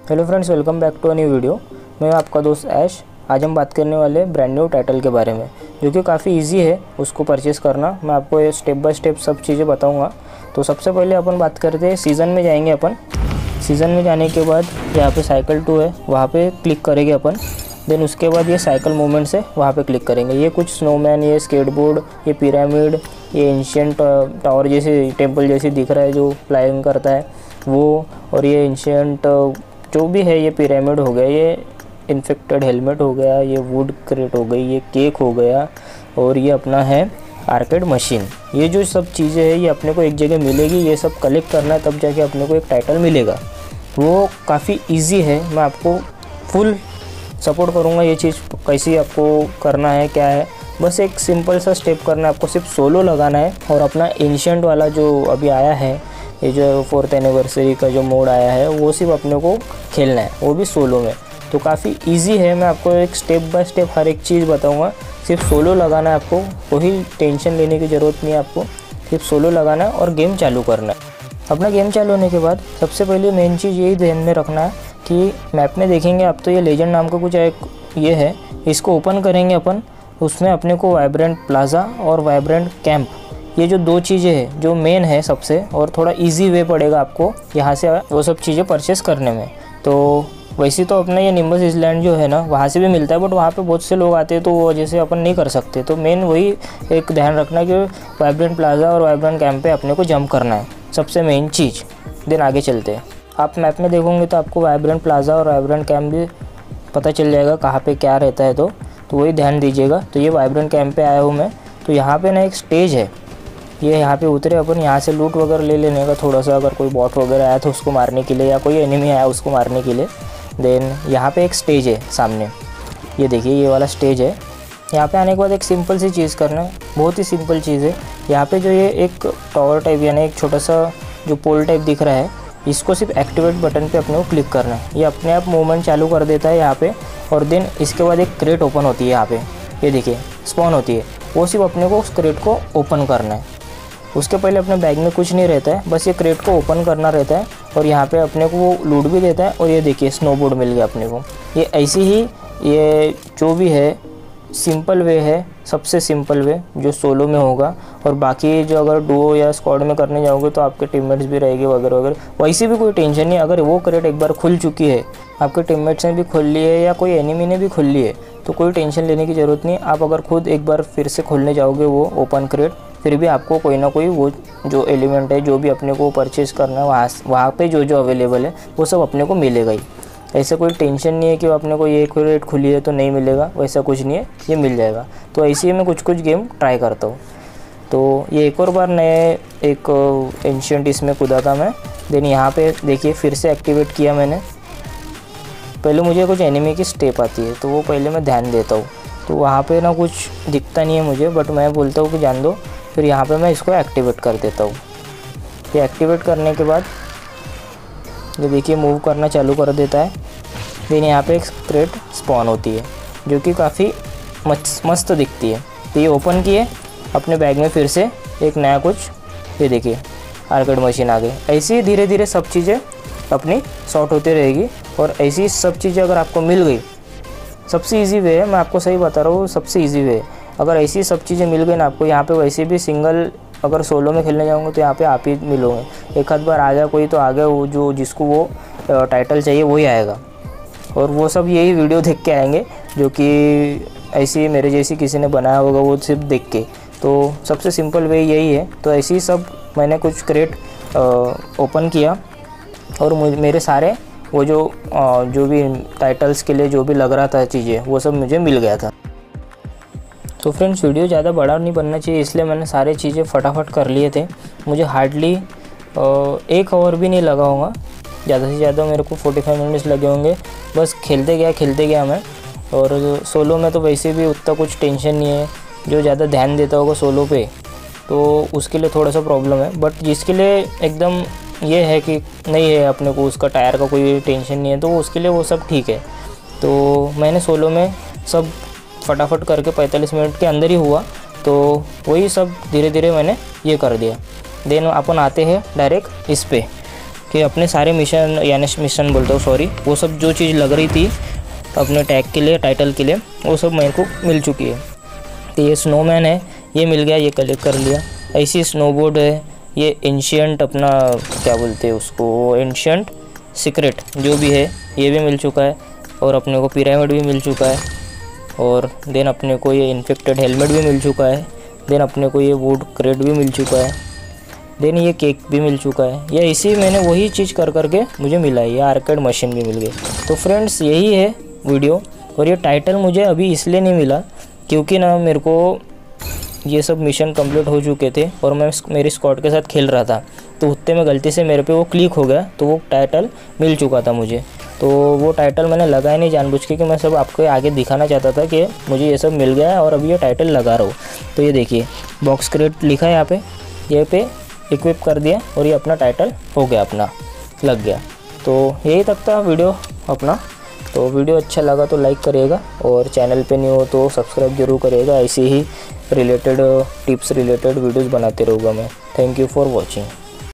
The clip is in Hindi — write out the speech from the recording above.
Hello friends, welcome back to a new video. मैं आपका दोस्त ऐश। आज हम बात करने वाले ब्रांड न्यू टाइटल के बारे में, जो कि काफ़ी इजी है उसको परचेज़ करना। मैं आपको ये स्टेप बाय स्टेप सब चीज़ें बताऊंगा। तो सबसे पहले अपन बात करते हैं सीज़न में जाएंगे। अपन सीज़न में जाने के बाद यहाँ पे साइकिल 2 है, वहाँ पे क्लिक करेंगे अपन। देन उसके बाद ये साइकिल मूवमेंट्स है, वहाँ पे क्लिक करेंगे। ये कुछ स्नोमैन, ये स्केटबोर्ड, ये पिरामिड, ये एंशियंट टावर जैसे टेम्पल जैसे दिख रहा है जो फ्लाइंग करता है वो, और ये एंशियंट जो भी है, ये पिरामिड हो गया, ये इन्फेक्टेड हेलमेट हो गया, ये वुड क्रेट हो गई, ये केक हो गया, और ये अपना है आर्केड मशीन। ये जो सब चीज़ें हैं ये अपने को एक जगह मिलेगी। ये सब कलेक्ट करना है, तब जाके अपने को एक टाइटल मिलेगा। वो काफ़ी इजी है। मैं आपको फुल सपोर्ट करूँगा ये चीज़ कैसे आपको करना है, क्या है। बस एक सिंपल सा स्टेप करना है आपको, सिर्फ सोलो लगाना है। और अपना एंशियंट वाला जो अभी आया है, ये जो 4th एनिवर्सरी का जो मोड आया है, वो सिर्फ अपने को खेलना है, वो भी सोलो में। तो काफ़ी इजी है। मैं आपको एक स्टेप बाय स्टेप हर एक चीज़ बताऊंगा। सिर्फ सोलो लगाना है आपको, कोई टेंशन लेने की ज़रूरत नहीं है आपको। सिर्फ सोलो लगाना है और गेम चालू करना है। अपना गेम चालू होने के बाद सबसे पहले मेन चीज़ यही ध्यान में रखना है कि मैप में देखेंगे आप तो ये लेजेंड नाम का कुछ एक ये है, इसको ओपन करेंगे अपन। उसमें अपने को वाइब्रेंट प्लाज़ा और वाइब्रेंट कैंप, ये जो दो चीज़ें हैं जो मेन है सबसे, और थोड़ा इजी वे पड़ेगा आपको यहाँ से वो सब चीज़ें परचेस करने में। तो वैसे तो अपना ये निम्बस आइलैंड जो है ना, वहाँ से भी मिलता है, बट वहाँ पे बहुत से लोग आते हैं तो वो वजह से अपन नहीं कर सकते। तो मेन वही एक ध्यान रखना कि वाइब्रेंट प्लाज़ा और वाइब्रेंट कैंप पे अपने को जंप करना है, सबसे मेन चीज़। देन आगे चलते हैं। आप मैप में देखोगे तो आपको वाइब्रेंट प्लाज़ा और वाइब्रेंट कैंप भी पता चल जाएगा कहाँ पे क्या रहता है। तो वही ध्यान दीजिएगा। तो ये वाइब्रेंट कैंप पे आया हूँ मैं। तो यहाँ पे ना एक स्टेज है, ये यहाँ पे उतरे अपन, यहाँ से लूट वगैरह ले लेने का थोड़ा सा। अगर कोई बॉट वगैरह आया तो उसको मारने के लिए, या कोई एनिमी आया उसको मारने के लिए। देन यहाँ पे एक स्टेज है सामने, ये देखिए ये वाला स्टेज है। यहाँ पे आने के बाद एक सिंपल सी चीज़ करना है, बहुत ही सिंपल चीज़ है। यहाँ पे जो ये एक टावर टाइप यानी एक छोटा सा जो पोल टाइप दिख रहा है, इसको सिर्फ एक्टिवेट बटन पे अपने को क्लिक करना है। ये अपने आप मूवमेंट चालू कर देता है यहाँ पे। और देन इसके बाद एक क्रेट ओपन होती है यहाँ पे, ये देखिए स्पॉन होती है। वो सिर्फ अपने को उस क्रेट को ओपन करना है। उसके पहले अपने बैग में कुछ नहीं रहता है, बस ये क्रेट को ओपन करना रहता है। और यहाँ पे अपने को वो लूट भी देता है। और ये देखिए स्नोबोर्ड मिल गया अपने को। ये ऐसी ही ये जो भी है सिंपल वे है, सबसे सिंपल वे जो सोलो में होगा। और बाकी जो अगर डुओ या स्क्वाड में करने जाओगे तो आपके टीममेट्स भी रहेंगे वगैरह वगैरह। वैसे भी कोई टेंशन नहीं, अगर वो क्रेट एक बार खुल चुकी है, आपके टीममेट्स ने भी खोल ली है या कोई एनिमी ने भी खोल ली है, तो कोई टेंशन लेने की ज़रूरत नहीं। आप अगर खुद एक बार फिर से खोलने जाओगे वो ओपन क्रेट, फिर भी आपको कोई ना कोई वो जो एलिमेंट है जो भी अपने को परचेज़ करना है वहाँ पे जो अवेलेबल है वो सब अपने को मिलेगा ही। ऐसा कोई टेंशन नहीं है कि अपने को ये क्रेट खुली है तो नहीं मिलेगा, वैसा कुछ नहीं है, ये मिल जाएगा। तो ऐसे ही मैं कुछ गेम ट्राई करता हूँ। तो ये एक और बार नए एक एंशियंट इसमें कूदा था मैं। देन यहाँ पे देखिए फिर से एक्टिवेट किया मैंने। पहले मुझे कुछ एनिमी की स्टेप आती है तो वो पहले मैं ध्यान देता हूँ। तो वहाँ पे ना कुछ दिखता नहीं है मुझे, बट मैं बोलता हूँ कि जान दो। फिर यहाँ पे मैं इसको एक्टिवेट कर देता हूँ। ये एक्टिवेट करने के बाद ये देखिए मूव करना चालू कर देता है। देन यहाँ पे एक क्रेट स्पॉन होती है जो कि काफ़ी मस्त दिखती है। तो ये ओपन किए अपने बैग में, फिर से एक नया कुछ, ये देखिए आर्केड मशीन आ गई। ऐसे ही धीरे धीरे सब चीज़ें अपनी सॉर्ट होती रहेगी। और ऐसी सब चीज़ें अगर आपको मिल गई, सबसे इजी वे है, मैं आपको सही बता रहा हूँ, सबसे इजी वे है। अगर ऐसी सब चीज़ें मिल गई ना आपको, यहाँ पे वैसे भी सिंगल अगर सोलो में खेलने जाऊँगा तो यहाँ पे आप ही मिलोगे। एक आध बार आ गया कोई तो आ गया, वो जो जिसको वो टाइटल चाहिए वही आएगा। और वो सब यही वीडियो देख के आएंगे जो कि ऐसी मेरे जैसी किसी ने बनाया होगा, वो सिर्फ देख के। तो सबसे सिंपल वे यही है। तो ऐसे ही सब मैंने कुछ क्रेट ओपन किया और मेरे सारे वो जो भी टाइटल्स के लिए जो भी लग रहा था चीज़ें, वो सब मुझे मिल गया था। तो फ्रेंड्स वीडियो ज़्यादा बड़ा नहीं बनना चाहिए, इसलिए मैंने सारे चीज़ें फटाफट कर लिए थे। मुझे हार्डली 1 आवर भी नहीं लगा होगा, ज़्यादा से ज़्यादा मेरे को 45 मिनट्स लगे होंगे। बस खेलते गया मैं। और सोलो में तो वैसे भी उतना कुछ टेंशन नहीं है। जो ज़्यादा ध्यान देता होगा सोलो पे तो उसके लिए थोड़ा सा प्रॉब्लम है। बट जिसके लिए एकदम ये है कि नहीं है अपने को उसका टायर का कोई टेंशन नहीं है, तो उसके लिए वो सब ठीक है। तो मैंने सोलो में सब फटाफट करके 45 मिनट के अंदर ही हुआ। तो वही सब धीरे धीरे मैंने ये कर दिया। देन अपन आते हैं डायरेक्ट इस पे। कि अपने सारे मिशन, यानी मिशन बोलता हूँ सॉरी, वो सब जो चीज़ लग रही थी अपने टैग के लिए, टाइटल के लिए, वो सब मेरे को मिल चुकी है। तो ये स्नोमैन है, ये मिल गया, ये कलेक्ट कर लिया। ऐसी स्नोबोर्ड है, ये एंशियंट अपना क्या बोलते हैं उसको, एंशियंट सीक्रेट जो भी है ये भी मिल चुका है। और अपने को पिरामिड भी मिल चुका है। और देन अपने को ये इन्फेक्टेड हेलमेट भी मिल चुका है। देन अपने को ये वुड क्रेट भी मिल चुका है। देन ये केक भी मिल चुका है। ये इसी मैंने वही चीज़ कर करके मुझे मिला है। ये आर्केड मशीन भी मिल गई। तो फ्रेंड्स यही है वीडियो। और ये टाइटल मुझे अभी इसलिए नहीं मिला क्योंकि ना मेरे को ये सब मिशन कंप्लीट हो चुके थे और मैं मेरी स्क्वाड के साथ खेल रहा था, तो उतने में गलती से मेरे पे वो क्लिक हो गया, तो वो टाइटल मिल चुका था मुझे। तो वो टाइटल मैंने लगाया नहीं जानबूझ के, कि मैं सब आपको आगे दिखाना चाहता था कि मुझे ये सब मिल गया है और अभी ये टाइटल लगा रहा हूँ। तो ये देखिए बॉक्स क्रिएट लिखा है यहाँ पे, ये पे इक्विप कर दिया और ये अपना टाइटल हो गया, अपना लग गया। तो यही तक था वीडियो अपना। तो वीडियो अच्छा लगा तो लाइक करिएगा और चैनल पे नहीं हो तो सब्सक्राइब जरूर करिएगा। ऐसे ही रिलेटेड टिप्स रिलेटेड वीडियोस बनाते रहूँगा मैं। Thank you for watching.